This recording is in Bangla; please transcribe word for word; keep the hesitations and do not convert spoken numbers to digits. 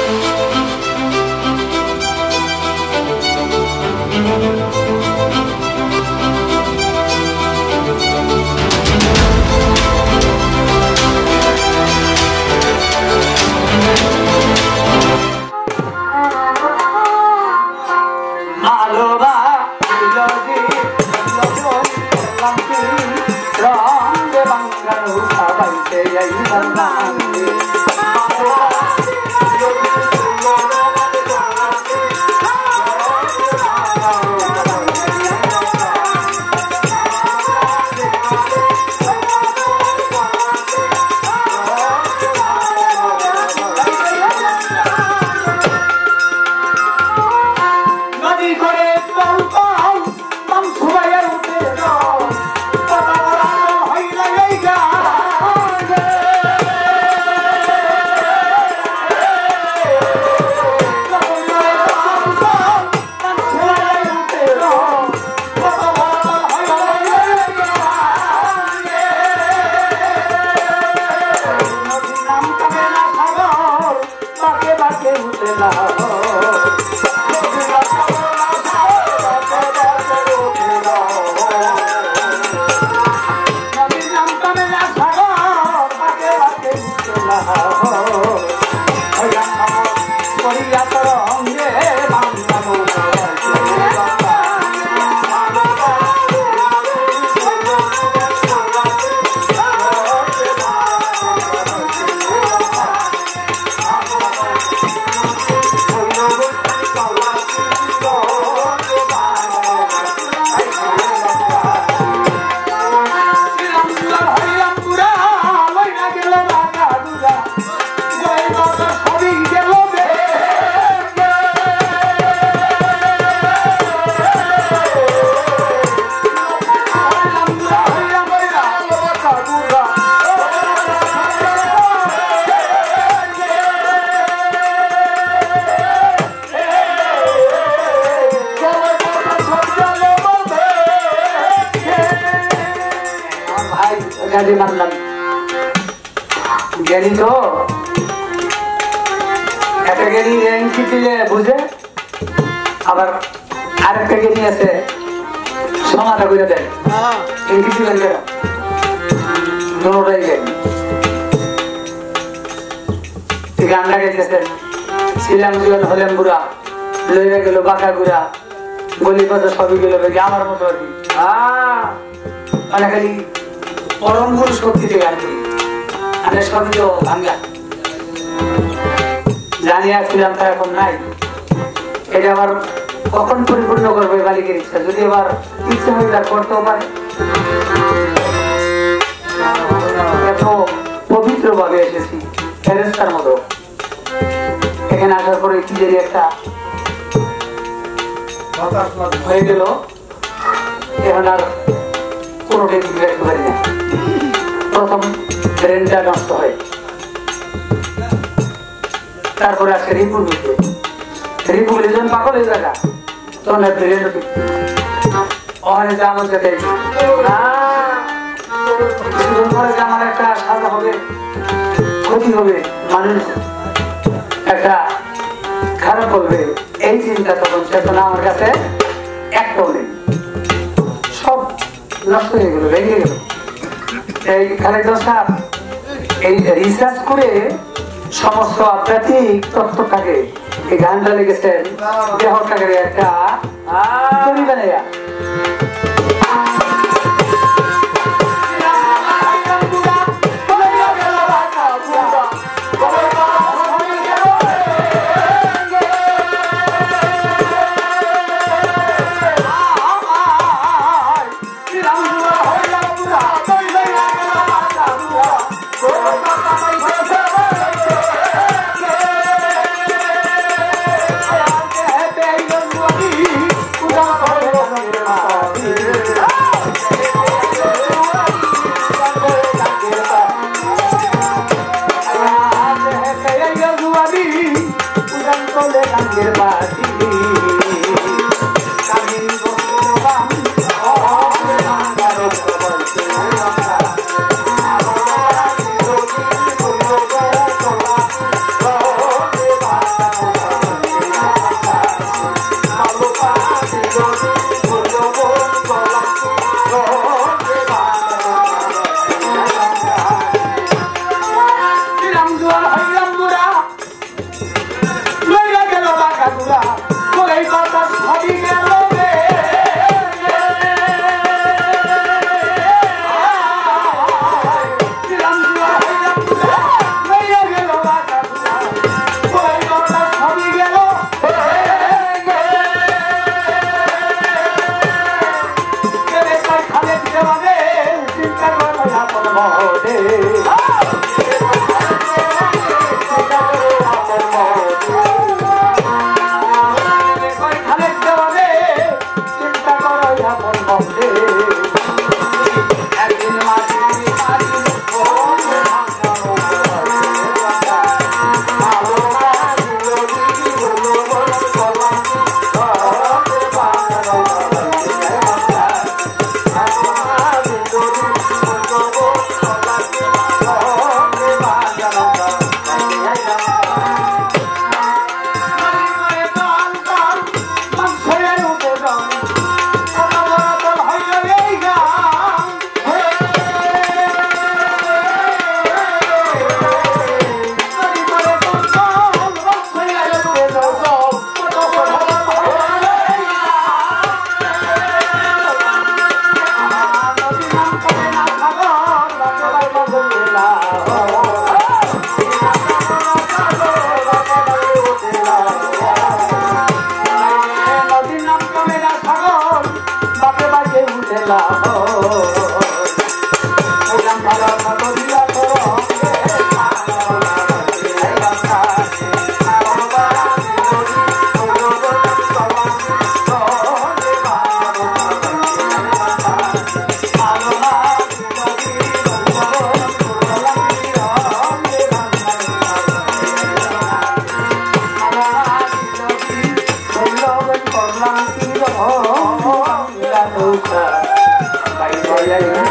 গাড়ি মারলাম গাড়ি তো একটা গাড়ি র্যাঙ্কি দিলে বুঝে আবার আরেকটা গাড়ি আছে সমাধা করে দেয় র্যাঙ্কি দিলেন কেন দুটাই গাড়ি গানটা গাইতেছেন ছিলাম জীবন হলেন বুড়া লইয়া গেল বাঁকা গুড়া গলি পথে সবই গেল আমার মতো আর কি মানে খালি পরম পুরুষ শক্তিতে গান করি আমি সবই তো ভাঙ্গা জানি আসছিলাম তা এখন নাই এটা আবার কখন পরিপূর্ণ করবে মালিকের ইচ্ছা যদি এবার ইচ্ছা হয়ে তা করতেও পারে এত পবিত্র ভাবে এসেছি ফেরেশতার মতো এখানে আসার পরে কি জানি একটা হয়ে গেল এখন আর কোনোটাই ঠিক রাখতে পারি না প্রথম ব্রেনটা নষ্ট হয় তারপরে আজকে রিপুর বুঝবে রিপুর যখন পাগল হয়ে যাগা তখন ব্রেন ওখানে যা আমার সাথে কিছুদিন পরে যে আমার একটা সাজা হবে ক্ষতি হবে মানুষ একটা খারাপ বলবে এই চিন্তা তখন চেতনা আমার কাছে একটাও নেই সব নষ্ট হয়ে গেল ভেঙে গেল এই খালেদা সাহেব এই রিসার্চ করে সমস্ত আধ্যাত্মিক তত্ত্বটাকে এই গানটা লিখেছেন দেহটাকে একটা তৈরি বানাইয়া যাই